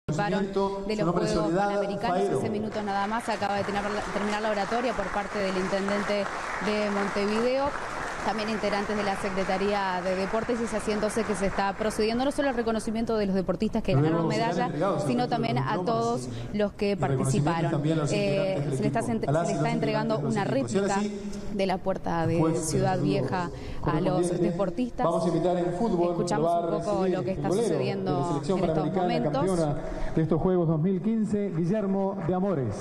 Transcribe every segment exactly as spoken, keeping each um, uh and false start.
de los Juegos Panamericanos. Ese minuto nada más acaba de tener, terminar la oratoria por parte del intendente de Montevideo. También integrantes de la Secretaría de Deportes, y es así entonces que se está procediendo no solo al reconocimiento de los deportistas que ganaron medalla, sino también a todos los que participaron. Eh, se, le está, se le está entregando una réplica de la Puerta de Ciudad Vieja a los deportistas. Escuchamos un poco lo que está sucediendo en estos momentos. De estos Juegos dos mil quince, Guillermo de Amores.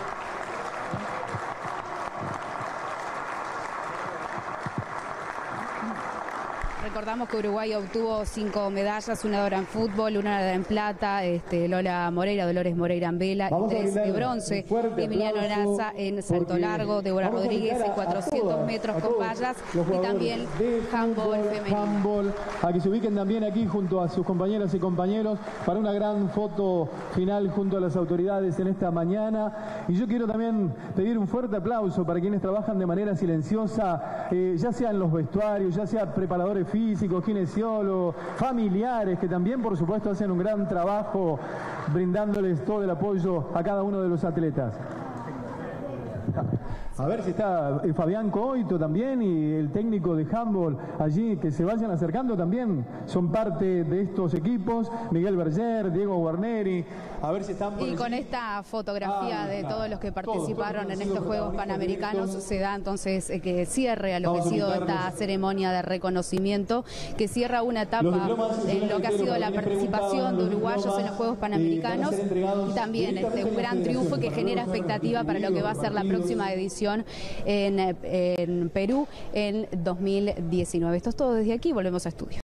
Recordamos que Uruguay obtuvo cinco medallas, una de oro en fútbol, una de en plata, este, Lola Moreira, Dolores Moreira en vela, y tres de bronce, Emiliano Araza en salto largo, Débora Rodríguez en cuatrocientos metros con vallas, y también handball femenino. Handball, a que se ubiquen también aquí junto a sus compañeras y compañeros para una gran foto final junto a las autoridades en esta mañana. Y yo quiero también pedir un fuerte aplauso para quienes trabajan de manera silenciosa, eh, ya sea en los vestuarios, ya sea preparadores físicos, kinesiólogos, familiares, que también por supuesto hacen un gran trabajo brindándoles todo el apoyo a cada uno de los atletas. A ver si está Fabián Coito también y el técnico de handball allí, que se vayan acercando también, son parte de estos equipos, Miguel Berger, Diego Guarneri, a ver si están por Y allí. Con esta fotografía ah, de todos los que participaron todos, todos en estos Juegos Panamericanos se da entonces eh, que cierre a lo que ha sido esta ceremonia de reconocimiento, que cierra una etapa en lo que ha sido la participación de uruguayos en los Juegos Panamericanos, y también este, un gran triunfo que genera expectativa para lo que va a ser la próxima edición En, en Perú en dos mil diecinueve. Esto es todo desde aquí, volvemos a estudio.